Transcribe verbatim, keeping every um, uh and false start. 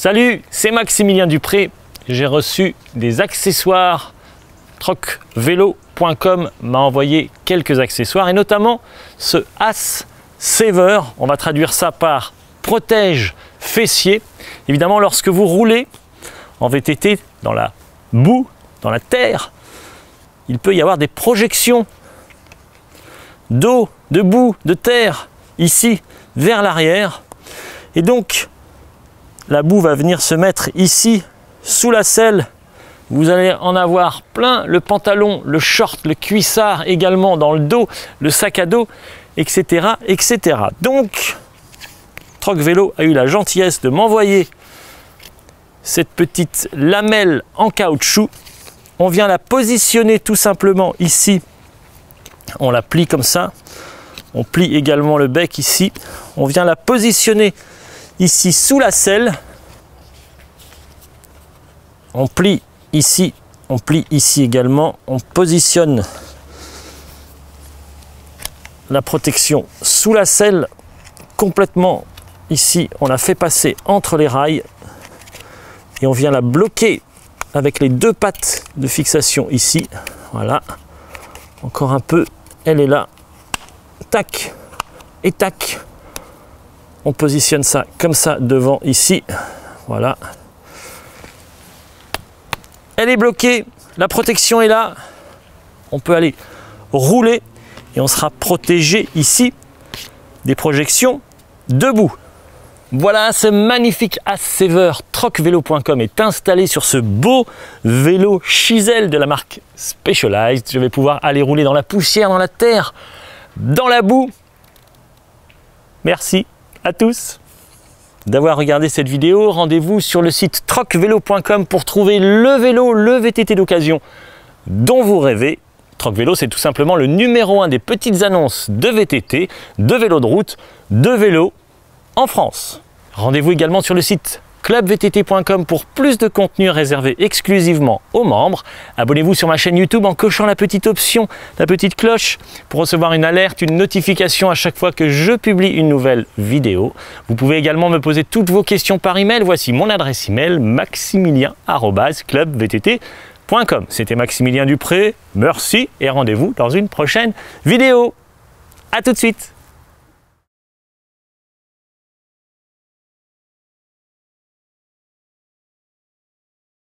Salut, c'est Maximilien Dupré. J'ai reçu des accessoires. troc vélo point com m'a envoyé quelques accessoires et notamment ce As Saver. On va traduire ça par protège fessier. Évidemment, lorsque vous roulez en V T T dans la boue, dans la terre, il peut y avoir des projections d'eau, de boue, de terre ici vers l'arrière. Et donc, la boue va venir se mettre ici, sous la selle. Vous allez en avoir plein le pantalon, le short, le cuissard également dans le dos, le sac à dos, et cetera et cetera. Donc, Troc Vélo a eu la gentillesse de m'envoyer cette petite lamelle en caoutchouc. On vient la positionner tout simplement ici. On la plie comme ça. On plie également le bec ici. On vient la positionner ici sous la selle. On plie ici, on plie ici également. On positionne la protection sous la selle complètement ici. On la fait passer entre les rails et on vient la bloquer avec les deux pattes de fixation ici. Voilà. Encore un peu. Elle est là. Tac et tac. On positionne ça comme ça devant ici. Voilà. Elle est bloquée. La protection est là. On peut aller rouler et on sera protégé ici des projections debout. Voilà, ce magnifique As Saver troc vélo point com est installé sur ce beau vélo Chisel de la marque Specialized. Je vais pouvoir aller rouler dans la poussière, dans la terre, dans la boue. Merci à tous d'avoir regardé cette vidéo. Rendez-vous sur le site troc vélo point com pour trouver le vélo, le V T T d'occasion dont vous rêvez. Troc Vélo, c'est tout simplement le numéro un des petites annonces de V T T, de vélo de route, de vélo en France. Rendez-vous également sur le site club v t t point com pour plus de contenu réservé exclusivement aux membres. Abonnez-vous sur ma chaîne YouTube en cochant la petite option, la petite cloche pour recevoir une alerte, une notification à chaque fois que je publie une nouvelle vidéo. Vous pouvez également me poser toutes vos questions par email. Voici mon adresse email maximilien arobase club v t t point com. C'était Maximilien Dupré. Merci et rendez-vous dans une prochaine vidéo. À tout de suite.